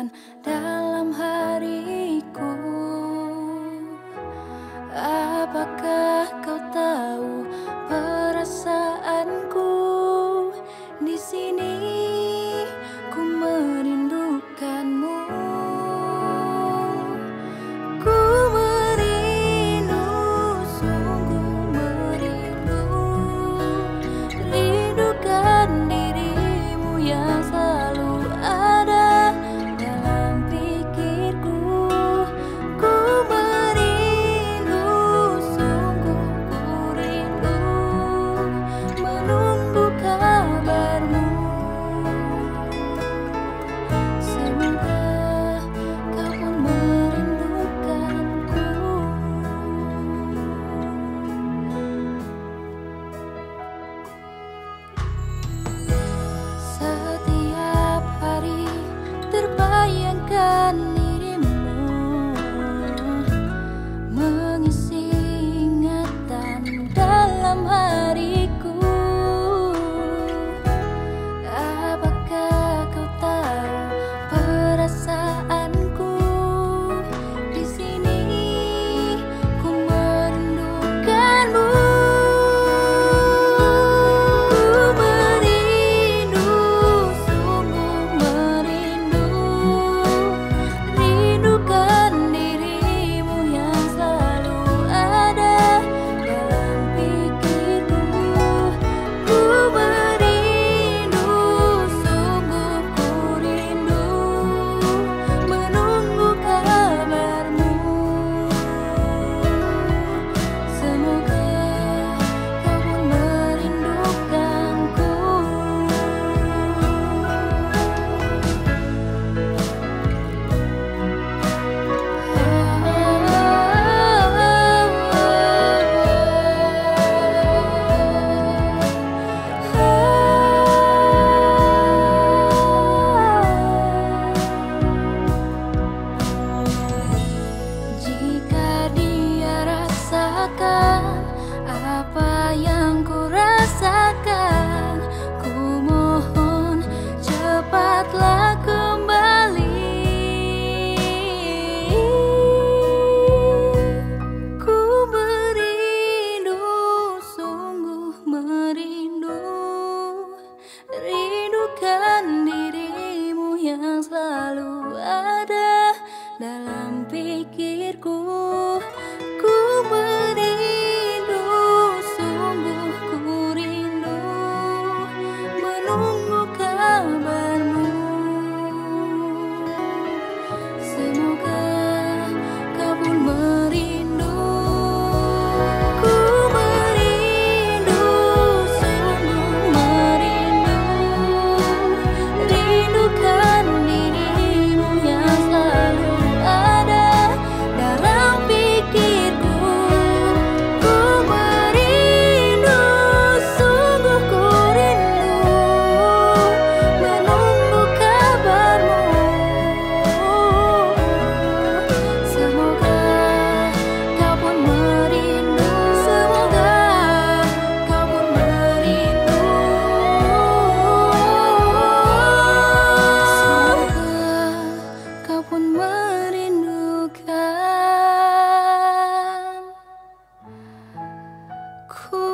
dalam hariku. Apakah kau tahu perasaanku? Di sini ku merindukanmu. Ku merindu, sungguh merindu, rindukan dirimu yang selalu ada dalam pikirku. Ku merindu, sungguh ku rindu, menunggu kabarmu. Semoga kau pun merindukanku. Setiap hari terbayangkan dirimu, mengisi ingatan dalam hariku. Apakah kau tahu perasaanku? Di sini ku merindukanmu. Ku merindu, sungguh merindu, rindukan dirimu yang selalu ada dalam pikirku. Ku merindu, sungguh ku rindu, menunggu kabarmu. Semoga kau pun merindukanku. Jika dia rasakan apa yang ku rasakan, ku mohon cepatlah kembali. Ku merindu, sungguh merindu, rindukan dirimu yang selalu ada dalam pikirku. Ku merindu, sungguh ku rindu, menunggu kabarmu. Semoga kau pun merindu. Ku merindu, sungguh merindu, rindukan dirimu yang selalu ada dalam pikirku. Ku merindu, sungguh ku rindu, menunggu kabarmu. Semoga kau pun merindu. Semoga kau pun merindu. Semoga kau pun merindukan ku.